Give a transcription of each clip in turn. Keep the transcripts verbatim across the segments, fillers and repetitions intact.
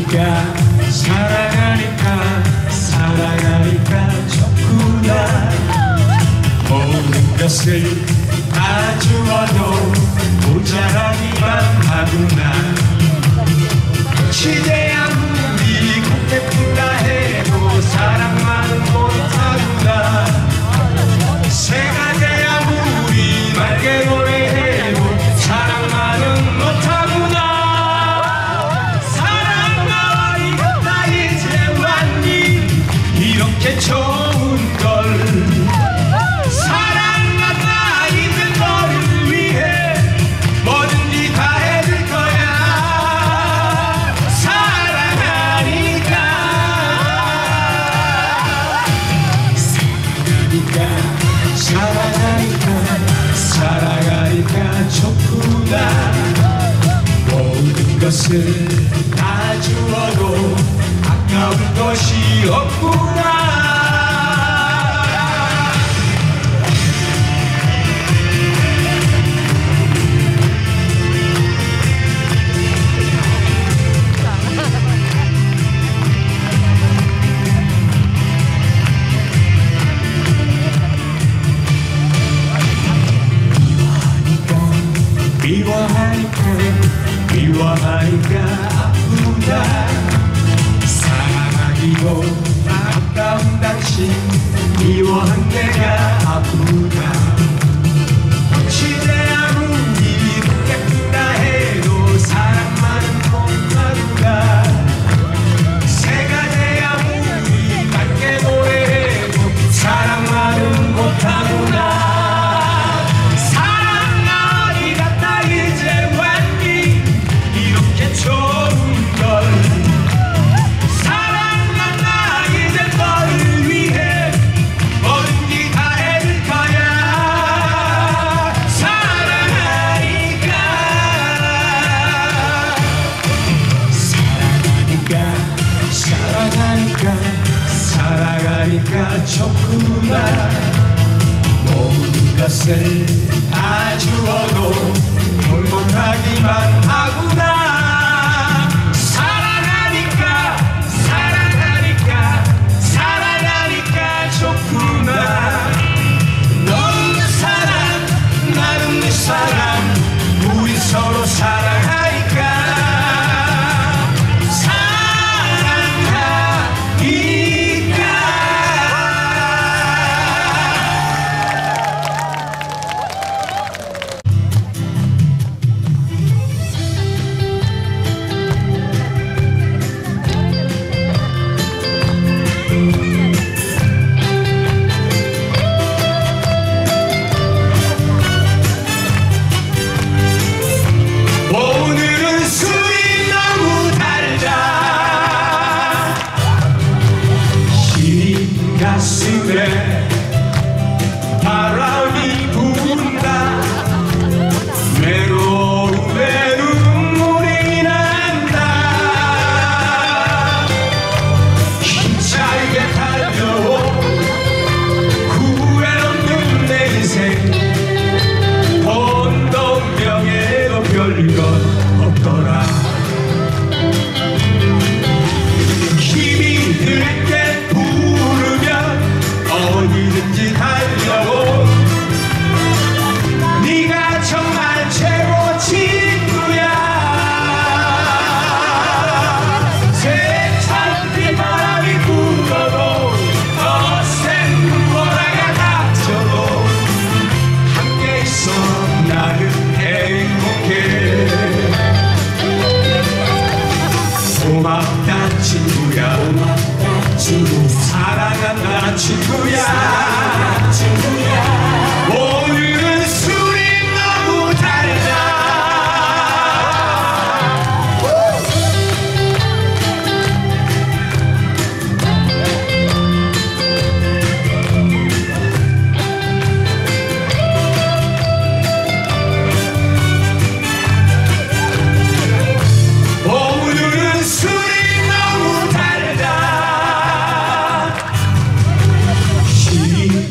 사랑하니까 사랑하니까 사랑하니까 좋구나. 모든 것을 다 주어도 모자라기만 하구나. 시대야 우리 곱겠다 해도 사랑만은 못하구나. 새가 돼야 우리 맑게 노래해도 사랑만은 못하구나. 사랑아 이것다 이제 왔니 이렇게 좋은 걸. 사랑하다 이제 너를 위해 뭐든지 다 해줄 거야. 사랑하니까 사랑하니까 사랑하니까 좋구나. 모든 것을 다 주어도 아까운 것이 없구나. 미워하니까 미워하니까 아프다. 사랑하기도 아까운 당신 미워한 내가 아프다. 시대야 우리 묻겠다 해도 사랑만은 못하구나. 새가 돼야 우리 맑게 노래해도 사랑만은 못하구나. 사랑하니까 좋구나. 모든 것을 다 주어도 행복하기만 하구나. 사랑하니까 사랑하니까 사랑하니까 좋구나. 너는 내 사랑 나는 내 사랑 우리 서로 사랑하니까. 가슴에 바람이 분다. 외로움에 눈물이 난다. 힘차게 달려온 후회 없는 내 인생. 돈도 명예도 별것 없더라. 힘이 들 때 어디든지 달려오. 네가 정말 최고 친구야. 세찬 비바람이 불어도 거센 눈보라가 닥쳐도 함께 있어 나는 행복해. 고맙다 친구야. 고맙다 친구. 사랑한다 친구야. 친구야. 오늘은 술이 너무 달다. 오늘은 술이 너무 달다.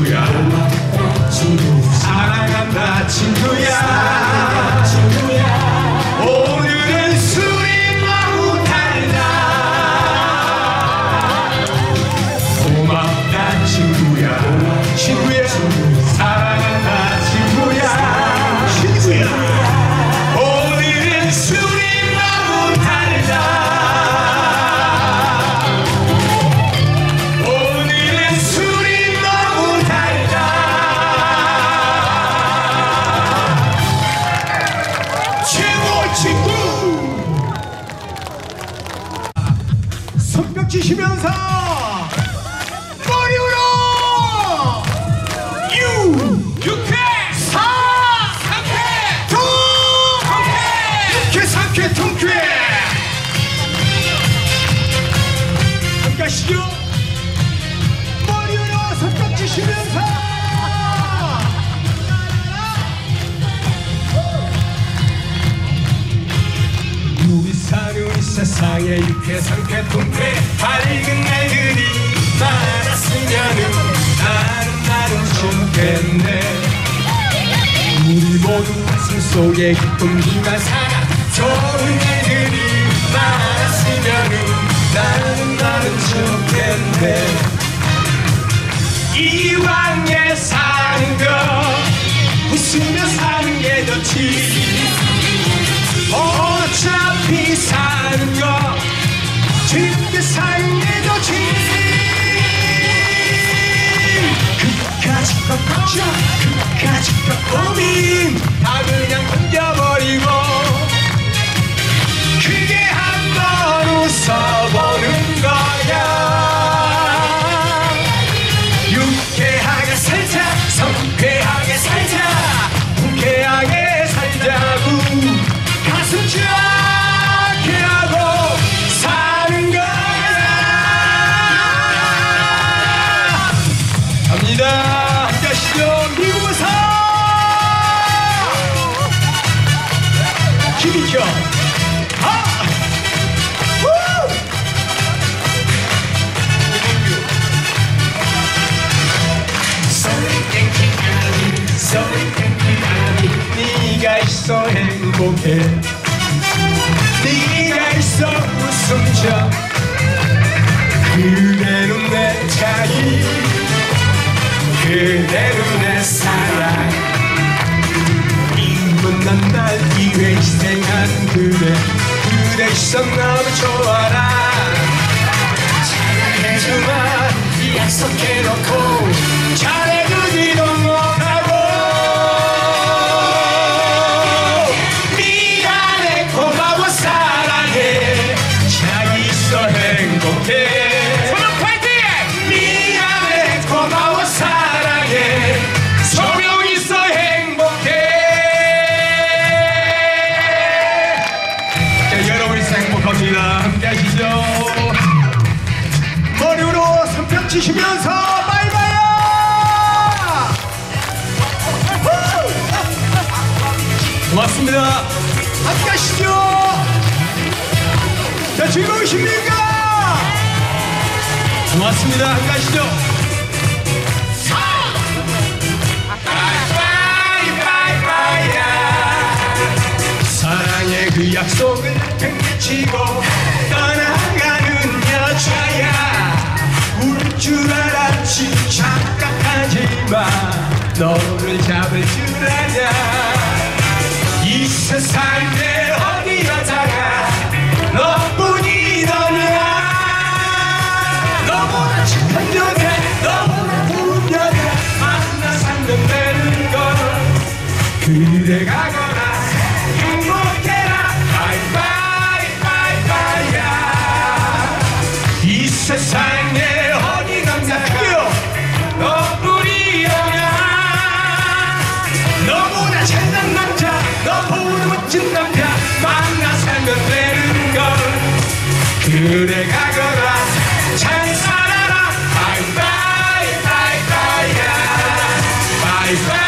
친구야 사랑한다 친구야 오늘은 술이 너무 달다 고맙다 친구야 친구야 사랑한다 친구야 친구야 오늘은 술이 너무 달다 오늘은 술이 너무 달다 최고 친구 손뼉 치시면서 가시죠. 머리 위로 손뼉 치시면서 우리 사는 이 세상에 유쾌 상쾌 통쾌 밝은 날들이 많았으면은 나는 나는 좋겠네 우리 모두 가슴 속에 기쁨이만 살아 좋은 날들이 많았으면은 나는 나는 좋겠네 이왕에 사는 거 웃으며 사는 게 좋지 어차피 사는 거 즐겨 사는 게 좋지 그까짓 것 걱정 그까짓 것 고민 다 그냥 넘겨버리고 그게 한번 웃어보는 거야 유쾌하게 살자 성쾌하게 살자 통쾌하게 살자고 가슴 쫙게 하고 사는 거야 갑니다 함께 하시죠 미국에서 김희경 네가 있어 행복해 네가 있어 웃음져 그대는 내 자유 그대는 내 사랑 이문난 날 위해 희생한 그대 그대 있어 너무 좋아라 잘해주마 약속해놓고 잘해주지도 못하고 미안해 고마워 사랑해 자기 있어 행복해 소명 파이팅! 미안해 고마워 사랑해 소명 있어 행복해 자 여러분이 행복합니다 함께 하시죠 머리 위로 손뼉 치시면서 바이바이 고맙습니다 함께 하시죠 자 즐거우십니까 고맙습니다 함께 하시죠 바이바이바이야 사랑의 그 약속을 팽개치고 떠나가는 여자야 울 줄 알았지 착각하지마 너를 잡을 줄 아냐 이 세상에 어디 여자가 너뿐이더냐 너보다 착한 여자 너보다 좋은 여자 만나 살면 되는 걸 그래 가거라 행복해라 바이바이바이바이야 이 세상에 어디 남자 그요 너뿐이더냐 너보다 잘난 남자 너보다 멋진 남자 만나 살면 되는 걸 그래 가거라 잘 살아라 바이바이바이바이야 바이바이